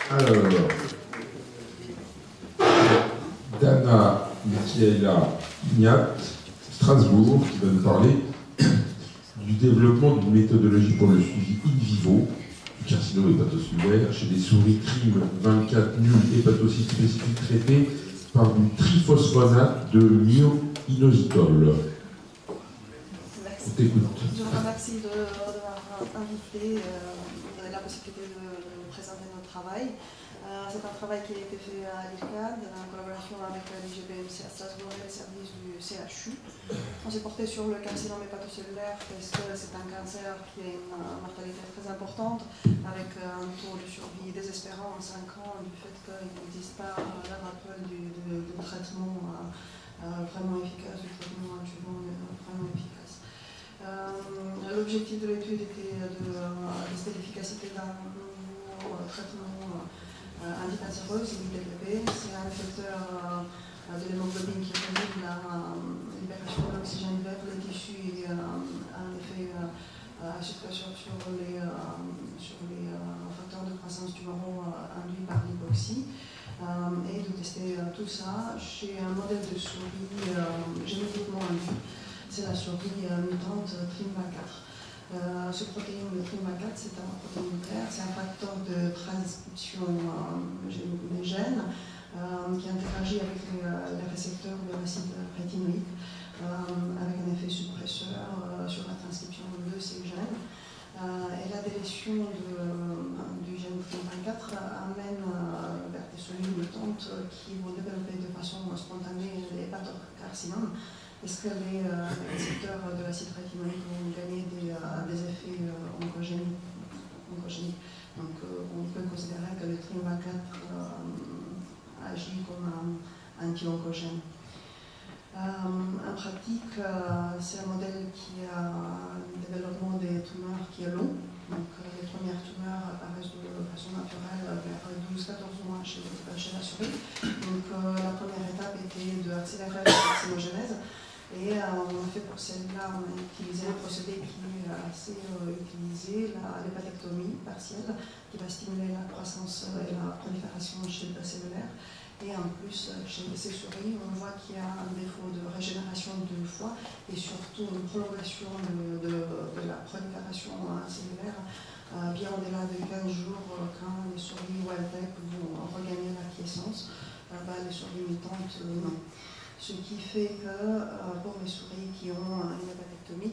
Alors, Dana Michaela Ignat, Strasbourg, qui va nous parler du développement d'une méthodologie pour le suivi in vivo du carcinome hépatocellulaire chez des souris TRIM24 nul hépatocytes spécifiques traités par du triphosphonate de myo-inositol. On t'écoute. Je vous remercie de m'avoir invité, de donner la possibilité de présenter notre travail. C'est un travail qui a été fait à l'IRCAD en collaboration avec l'IGBMC à Strasbourg et le service du CHU. On s'est porté sur le carcinome hépatocellulaire parce que c'est un cancer qui a une mortalité très importante, avec un taux de survie désespérant en 5 ans du fait qu'il n'existe pas la rappel du traitement vraiment efficace, du traitement adjuvant vraiment efficace. L'objectif de l'étude était de tester l'efficacité d'un nouveau traitement anticancéreuse, l'ITPP. C'est un effecteur de l'hémoglobine qui réduit la libération de l'oxygène vers les tissus et un effet suppresseur sur les facteurs de croissance tumoraux induits par l'hypoxie. Et de tester tout ça chez un modèle de souris génétiquement induit. C'est la souris mutante TRIM24. Ce protéine de TRIM24, c'est un protéine nucléaire, c'est un facteur de transcription des gènes qui interagit avec les récepteurs de l'acide rétinoïque avec un effet suppresseur sur la transcription de ces gènes. Et la délétion du gène TRIM24 amène vers des cellules mutantes qui vont développer de façon spontanée les hépatocarcinomes. Est-ce que les récepteurs de l'acide rétinoïque vont gagner des effets oncogéniques? Donc on peut considérer que le TRIM24 agit comme un anti-oncogène. En pratique, c'est un modèle qui a un développement des tumeurs qui est long. Donc les premières tumeurs apparaissent de façon naturelle vers 12-14 mois chez la souris. Donc la première étape était d'accélérer la carcinogénèse. Et on a fait pour celle-là, on a utilisé un procédé qui est assez utilisé, l'hépatectomie partielle, qui va stimuler la croissance et la prolifération cellulaire. Et en plus, chez ces souris, on voit qu'il y a un défaut de régénération du foie et surtout une prolongation de la prolifération cellulaire bien au-delà de 15 jours quand les souris wild-type vont regagner l'acquiescence. Les souris mutantes, non. Ce qui fait que pour les souris qui ont une hépatectomie,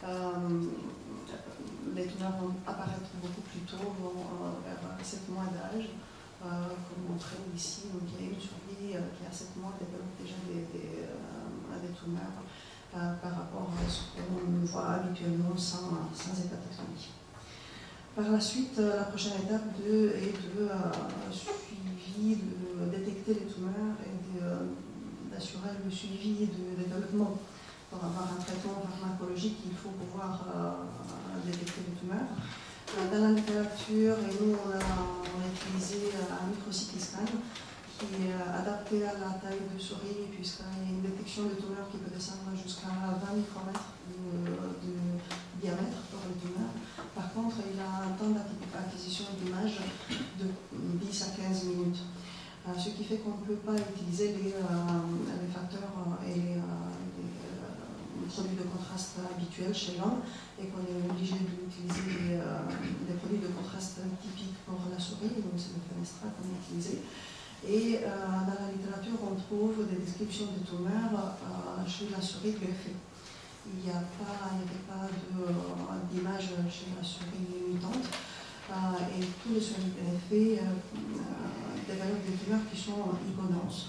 les tumeurs vont apparaître beaucoup plus tôt, vers 7 mois d'âge, comme montré ici. Donc il y a une souris qui à 7 mois développe déjà des tumeurs par rapport à ce qu'on voit habituellement sans hépatectomie. Par la suite, la prochaine étape est de suivi, de détecter les tumeurs et d'assurer le suivi de développement. Pour avoir un traitement pharmacologique, il faut pouvoir détecter les tumeurs. Dans la littérature, et nous on a utilisé un micro-CT scan qui est adapté à la taille de souris, puisqu'il y a une détection de tumeurs qui peut descendre jusqu'à 20 micromètres de diamètre pour les tumeurs. Par contre, il a un temps d'acquisition d'image de 10 à 15 minutes. Ce qui fait qu'on ne peut pas utiliser les facteurs et les produits de contraste habituels chez l'homme et qu'on est obligé d'utiliser des produits de contraste typiques pour la souris, donc c'est le fenestra qu'on a utilisé. Et dans la littérature, on trouve des descriptions de tumeurs chez la souris greffée. Il n'y avait pas d'image chez la souris mutante. Et tous les souris greffés développent des tumeurs qui sont hypodenses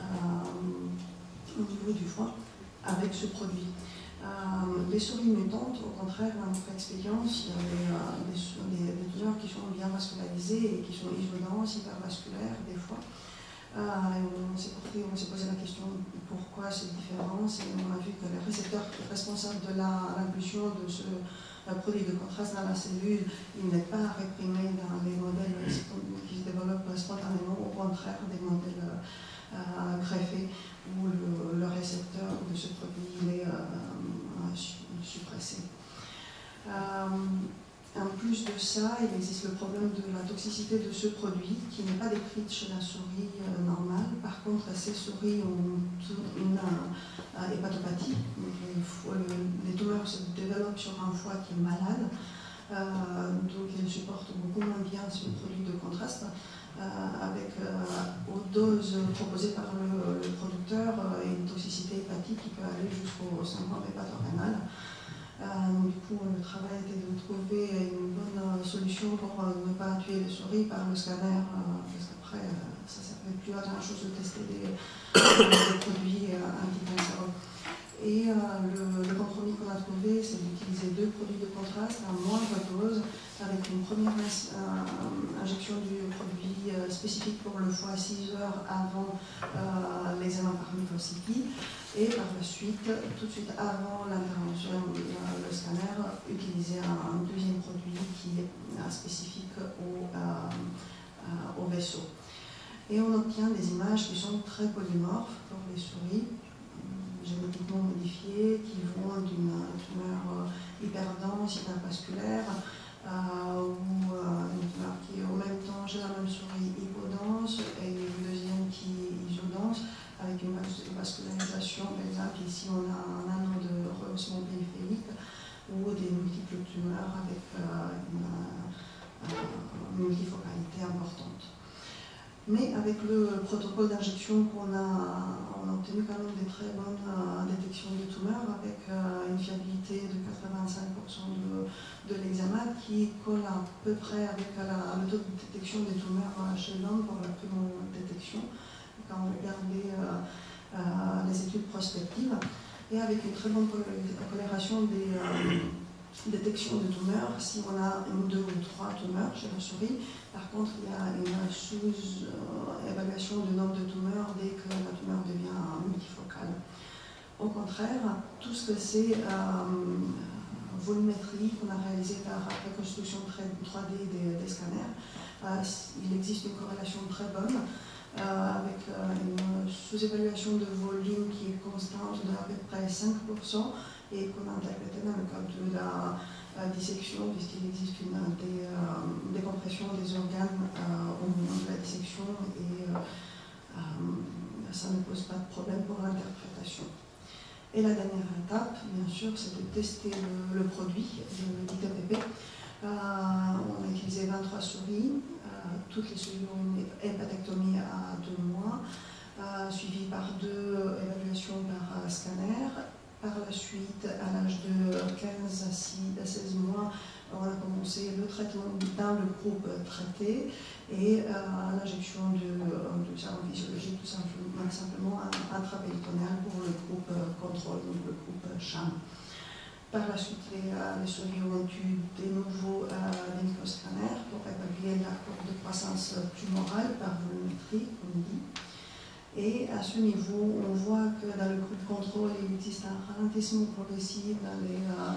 au niveau du foie avec ce produit. Les souris mutantes, au contraire, dans notre expérience, il y avait des tumeurs qui sont bien vascularisées et qui sont isodenses, hypervasculaires des fois. On s'est posé la question pourquoi cette différence et on a vu que les récepteurs responsables de l'impulsion de ce produit de contraste dans la cellule, il n'est pas réprimé dans les modèles qui se développent spontanément, au contraire des modèles greffés où le récepteur de ce produit est suppressé. En plus de ça, il existe le problème de la toxicité toxicité de ce produit qui n'est pas décrite chez la souris normale. Par contre, ces souris ont une hépatopathie. Les tumeurs se développent sur un foie qui est malade. Donc elles supportent beaucoup moins bien ce produit de contraste. Avec aux doses proposées par le producteur une toxicité hépatique qui peut aller jusqu'au syndrome hépatorénal. Du coup, le travail était de trouver une bonne solution pour ne pas tuer les souris par le scanner, parce qu'après, ça ne servait plus à grand chose de tester des produits anticancéreux. Et le compromis qu'on a trouvé, c'est d'utiliser 2 produits de contraste à moindre dose, avec une première injection du produit spécifique pour le foie 6 heures avant l'examen par microcyclie, et par la suite, tout de suite avant l'intervention, le scanner, utiliser un deuxième produit qui est spécifique au vaisseau. Et on obtient des images qui sont très polymorphes pour les souris, génétiquement modifiées, qui vont d'une tumeur hyperdense, hypervasculaire, ou une tumeur qui est au même temps chez la même souris hypodense, et une deuxième qui est isodense, avec une vascularisation. Par exemple, ici on a un anneau de rehaussement périphérique, ou des multiples tumeurs avec une multifocalité importante. Mais avec le protocole d'injection on a obtenu quand même des très bonnes détections de tumeurs, avec une fiabilité de 85% de l'examen, qui colle à peu près avec le taux de détection des tumeurs chez l'homme pour la plus bonne détection, quand on regardait les études prospectives, et avec une très bonne corrélation des détection de tumeurs si on a 1, 2 ou 3 tumeurs chez la souris. Par contre, il y a une sous-évaluation du nombre de tumeurs dès que la tumeur devient multifocale. Au contraire, tout ce que c'est volumétrie qu'on a réalisé par reconstruction 3D des scanners, il existe une corrélation très bonne avec une sous-évaluation de volume qui est constante de à peu près 5%, et qu'on a interprété dans le cadre de la dissection, puisqu'il existe une décompression des organes au moment de la dissection, et ça ne pose pas de problème pour l'interprétation. Et la dernière étape, bien sûr, c'est de tester le produit, le ITPP. On a utilisé 23 souris, toutes les souris ont une hépatectomie à 2 mois, suivie par 2 évaluations par scanner. Par la suite, à l'âge de 15 à 16 mois, on a commencé le traitement dans le groupe traité, et l'injection de sérum physiologique, tout simplement intrapéritonéal pour le groupe contrôle, donc le groupe sham. Par la suite, les souris ont eu des nouveaux microscanners pour évaluer la courbe de croissance tumorale par volumétrie, comme dit. Et à ce niveau, on voit que dans le groupe contrôle, il existe un ralentissement progressif dans le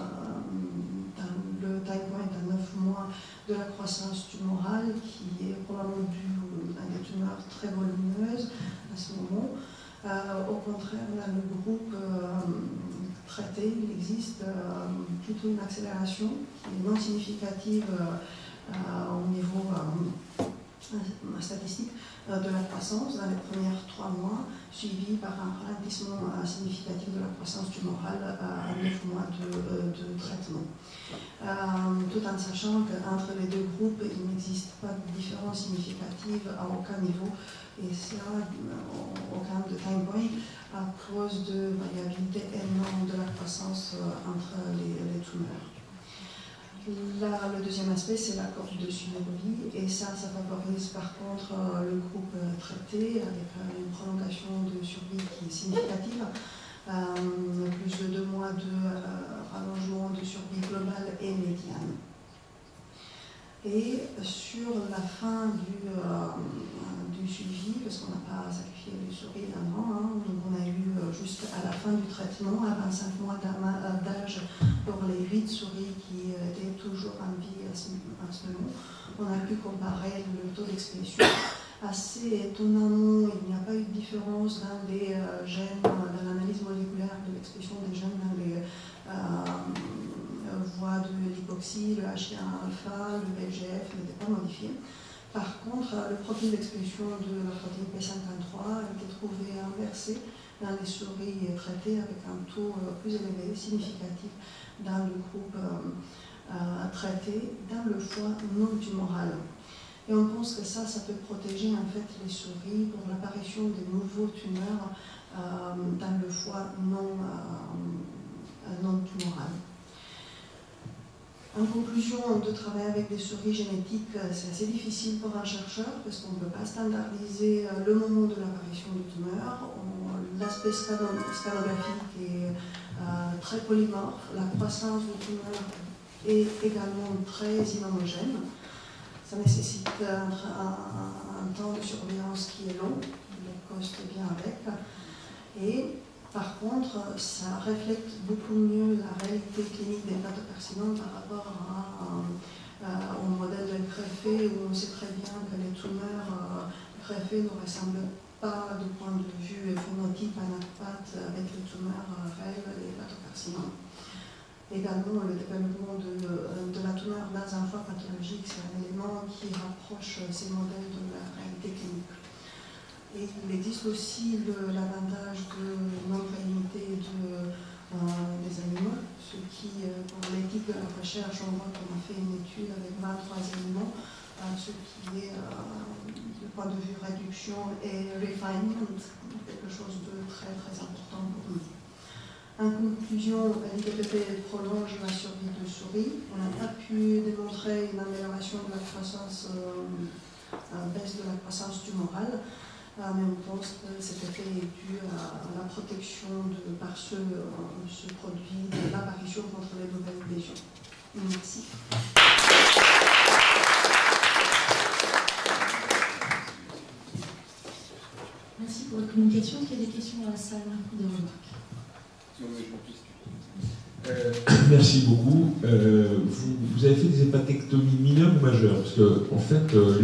time point à 9 mois de la croissance tumorale, qui est probablement due à des tumeurs très volumineuses à ce moment. Au contraire, dans le groupe traité, il existe plutôt une accélération qui est non significative au niveau statistique de la croissance dans les premières 3 mois, suivi par un ralentissement significatif de la croissance tumorale à 9 mois de traitement. Tout en sachant qu'entre les 2 groupes, il n'existe pas de différence significative à aucun niveau, et cela aucun de time point à cause de variabilité énorme de la croissance entre les tumeurs. Là, le deuxième aspect, c'est la courbe de survie, et ça favorise par contre le groupe traité, avec une prolongation de survie qui est significative, plus de 2 mois de rallongement de survie globale et médiane. Et sur la fin du suivi, parce qu'on n'a pas sacrifié les souris avant, on a eu jusqu'à la fin du traitement, à 25 mois d'âge pour les 8 souris qui étaient toujours en vie à ce moment, on a pu comparer le taux d'expression. Assez étonnamment, il n'y a pas eu de différence dans les gènes, dans l'analyse moléculaire de l'expression des gènes dans les voies de l'hypoxie, le HIA-alpha, le VEGF n'étaient pas modifiés. Par contre, le profil d'expression de la protéine P53 a été trouvé inversé dans les souris traitées avec un taux plus élevé, significatif, dans le groupe traité dans le foie non tumoral. Et on pense que ça peut protéger en fait les souris pour l'apparition de nouveaux tumeurs dans le foie non tumoral. En conclusion, de travailler avec des souris génétiques, c'est assez difficile pour un chercheur parce qu'on ne peut pas standardiser le moment de l'apparition de tumeurs. L'aspect scalographique est très polymorphe. La croissance de tumeurs est également très inhomogène. Ça nécessite un temps de surveillance qui est long, le cost vient avec. Et par contre, ça reflète beaucoup mieux la réalité clinique des hépatocarcinomes par rapport au modèle de greffé où on sait très bien que les tumeurs greffées ne ressemblent pas du point de vue phénotype anapathe avec les tumeurs réelles des hépatocarcinomes. Également, le développement de la tumeur dans un foie pathologique, c'est un élément qui rapproche ces modèles de la réalité clinique. Et il existe aussi l'avantage de non-réalité des animaux, ce qui, pour l'équipe de la recherche, on voit qu'on a fait une étude avec 23 animaux, ce qui est, du point de vue réduction et refinement, quelque chose de très très important pour nous. En conclusion, l'IPPP prolonge la survie de souris. On n'a pas pu démontrer une amélioration de la croissance, baisse de la croissance tumorale, mais on pense que cet effet est dû à la protection par ce produit de l'apparition contre les nouvelles lésions. Merci. Merci pour votre communication. Est-ce qu'il y a des questions dans la salle, des remarques? Merci beaucoup. Vous avez fait des hépatectomies mineures ou majeures? Parce que, en fait,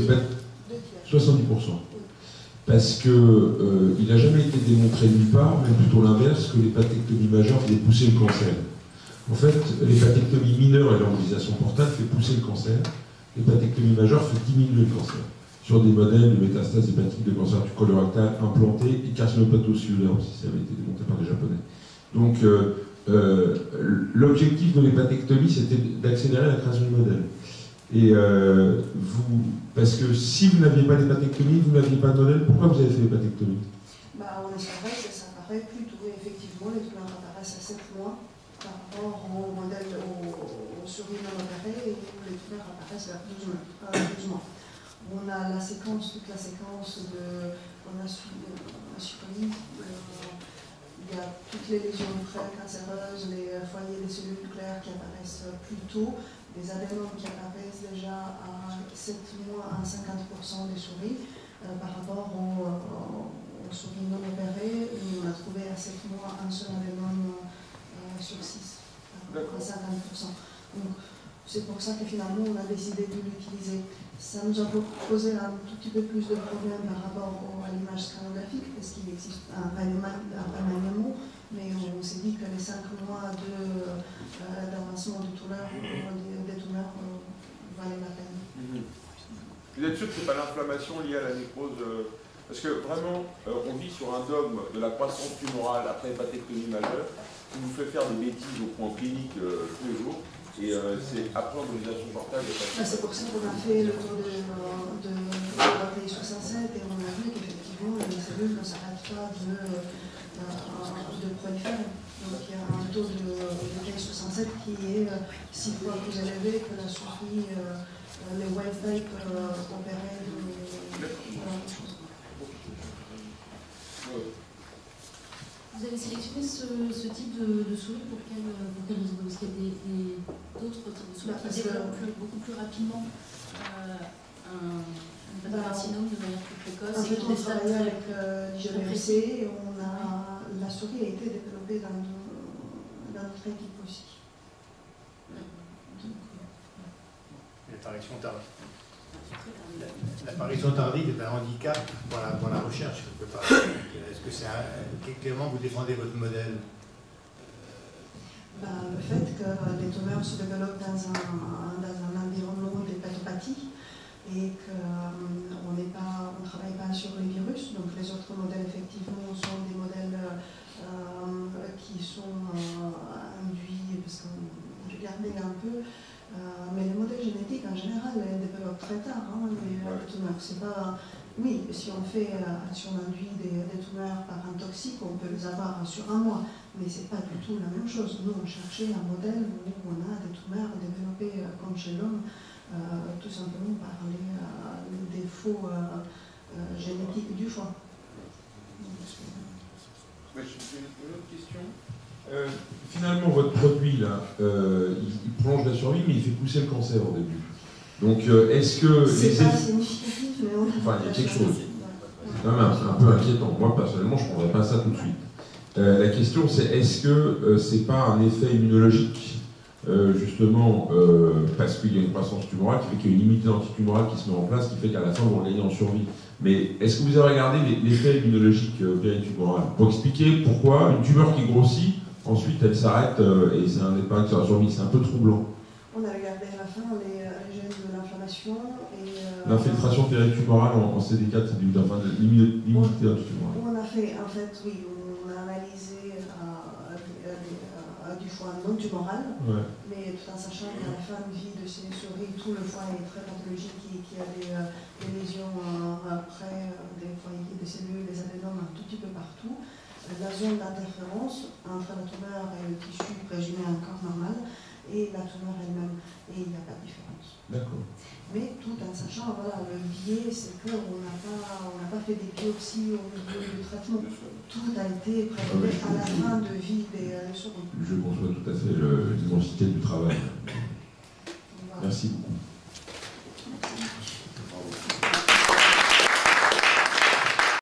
70%. Parce qu'il n'a jamais été démontré nulle part, même plutôt l'inverse, que l'hépatectomie majeure fait pousser le cancer. En fait, l'hépatectomie mineure et l'embolisation portale fait pousser le cancer. L'hépatectomie majeure fait diminuer le cancer. Sur des modèles de métastases hépatiques de cancer du colorectal implanté et carcinopatho-cellulaire aussi, ça avait été démontré par les Japonais. Donc, l'objectif de l'hépatectomie, c'était d'accélérer la création du modèle. Et parce que si vous n'aviez pas l'hépatectomie, vous n'aviez pas de modèle, pourquoi vous avez fait l'hépatectomie? On espérait que ça apparaît plus tôt. Effectivement, les tumeurs apparaissent à 7 mois par rapport au modèle, aux souris non opérées, et les tumeurs apparaissent vers 12 mois. On a la séquence, toute la séquence on a suivi. Il y a toutes les lésions pré-cancéreuses, les foyers des cellules nucléaires qui apparaissent plus tôt, des adénomes qui apparaissent déjà à 7 mois à 50% des souris par rapport aux souris non opérées. On a trouvé à 7 mois un seul adénome sur 6, à 50%. Donc, c'est pour ça que finalement on a décidé de l'utiliser. Ça nous a posé un tout petit peu plus de problèmes par rapport à l'image scannographique, parce qu'il existe un remaniement, mais on s'est dit que les 5 mois d'avancement des tumeurs valaient la peine. Vous êtes sûr que ce n'est pas l'inflammation liée à la nécrose parce que vraiment, on vit sur un dogme de la croissance tumorale après hépatectomie majeure qui nous fait faire des bêtises au point clinique tous les jours. Et c'est après embolisation portale. C'est pour ça qu'on a fait le tour de la PI67 et on a vu qu'effectivement les cellules ne s'arrêtent pas de proliférer. Donc il y a un taux de PI67 qui est 6 fois plus élevé que la souris, les wild type opérés Vous avez sélectionné ce type de souris pour quelle raison? Parce qu'il y a d'autres types de souris qui développent beaucoup plus rapidement un hépatocarcinome de manière plus précoce. En fait, on travaille avec l'IGBMC et la souris a été développée dans notre équipe aussi. L'apparition tardive. L'apparition tardive est un handicap pour la recherche, quelque part. Est-ce que c'est clairement vous défendez votre modèle? Le fait que les tumeurs se développent dans un environnement d'hépatopathie, et qu'on ne travaille pas sur les virus. Donc les autres modèles, effectivement, sont des modèles qui sont induits, parce qu'on regardait un peu, mais les modèles génétiques en général, elles développent très tard. Hein, les tumeurs, c'est pas... Oui, si on induit des tumeurs par un toxique, on peut les avoir sur un mois, mais c'est pas du tout la même chose. Nous, on cherchait un modèle où on a des tumeurs développées comme chez l'homme, tout simplement par les défauts génétiques du foie. J'ai une autre question. Finalement, votre produit, là, il prolonge la survie, mais il fait pousser le cancer au début. Donc, est-ce que... C'est pas significatif, mais on a... Enfin, il y a quelque chose. C'est un peu inquiétant. Moi, personnellement, je ne prendrais pas ça tout de suite. La question, c'est est-ce que c'est pas un effet immunologique, justement, parce qu'il y a une croissance tumorale qui fait qu'il y a une immunité antitumorale qui se met en place, qui fait qu'à la fin, on va gagner en survie. Mais est-ce que vous avez regardé l'effet immunologique péritumoral pour expliquer pourquoi une tumeur qui grossit, ensuite elle s'arrête et c'est un impact sur la survie? C'est un peu troublant. On a regardé à la fin les gènes de l'inflammation et... L'infiltration péritumorale en CD4, c'est l'immunité antitumorale. On a fait, en fait, oui, on a analysé du foie non tumoral, ouais. Mais tout en sachant qu'à la fin de vie de ces souris, tout le foie est très pathologique, qui a des lésions près des foyers, des cellules, des adénomes un tout petit peu partout. La zone d'interférence entre la tumeur et le tissu présumé un corps normal et la tumeur elle-même, et il n'y a pas de différence. D'accord. Mais tout en sachant, voilà, le biais, c'est qu'on n'a pas fait des biopsies au niveau du traitement. Tout a été prélevé à la fin de vie des souris. Je conçois tout à fait l'immensité du travail. Voilà. Merci beaucoup.